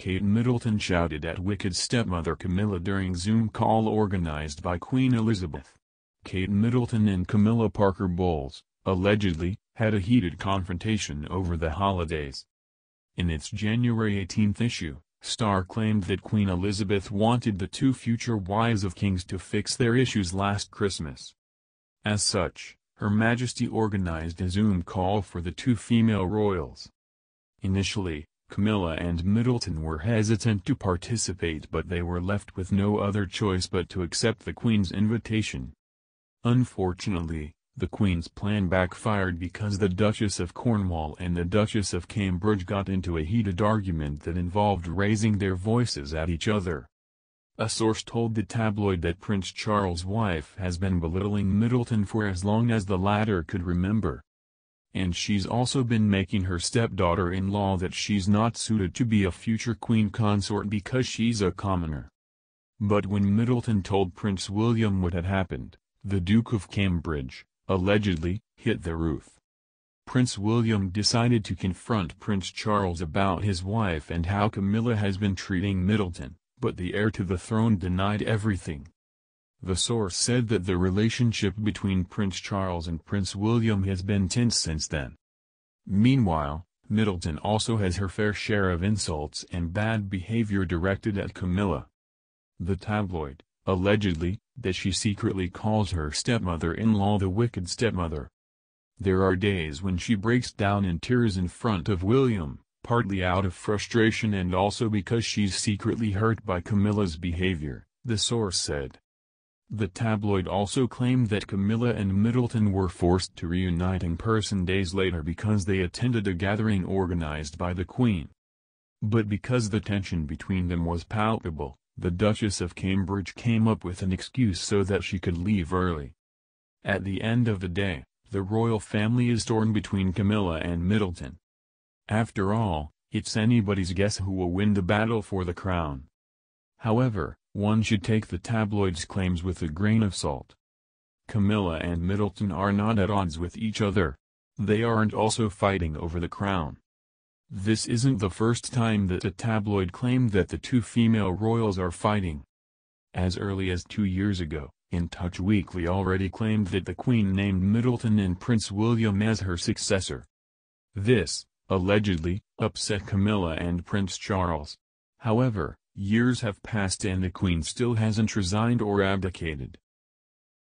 Kate Middleton shouted at wicked stepmother Camilla during Zoom call organized by Queen Elizabeth. Kate Middleton and Camilla Parker Bowles, allegedly, had a heated confrontation over the holidays. In its January 18 issue, Star claimed that Queen Elizabeth wanted the two future wives of kings to fix their issues last Christmas. As such, Her Majesty organized a Zoom call for the two female royals. Initially, Camilla and Middleton were hesitant to participate, but they were left with no other choice but to accept the Queen's invitation. Unfortunately, the Queen's plan backfired because the Duchess of Cornwall and the Duchess of Cambridge got into a heated argument that involved raising their voices at each other. A source told the tabloid that Prince Charles' wife has been belittling Middleton for as long as the latter could remember. And she's also been making her stepdaughter-in-law that she's not suited to be a future queen consort because she's a commoner. But when Middleton told Prince William what had happened, the Duke of Cambridge, allegedly, hit the roof. Prince William decided to confront Prince Charles about his wife and how Camilla has been treating Middleton, but the heir to the throne denied everything. The source said that the relationship between Prince Charles and Prince William has been tense since then. Meanwhile, Middleton also has her fair share of insults and bad behavior directed at Camilla. The tabloid, allegedly, that she secretly calls her stepmother-in-law the wicked stepmother. There are days when she breaks down in tears in front of William, partly out of frustration and also because she's secretly hurt by Camilla's behavior, the source said. The tabloid also claimed that Camilla and Middleton were forced to reunite in person days later because they attended a gathering organized by the Queen. But because the tension between them was palpable, the Duchess of Cambridge came up with an excuse so that she could leave early. At the end of the day, the royal family is torn between Camilla and Middleton. After all, it's anybody's guess who will win the battle for the crown. However, one should take the tabloid's claims with a grain of salt. Camilla and Middleton are not at odds with each other. They aren't also fighting over the crown. This isn't the first time that a tabloid claimed that the two female royals are fighting. As early as 2 years ago, In Touch Weekly already claimed that the Queen named Middleton and Prince William as her successor. This, allegedly, upset Camilla and Prince Charles. However, years have passed and the Queen still hasn't resigned or abdicated.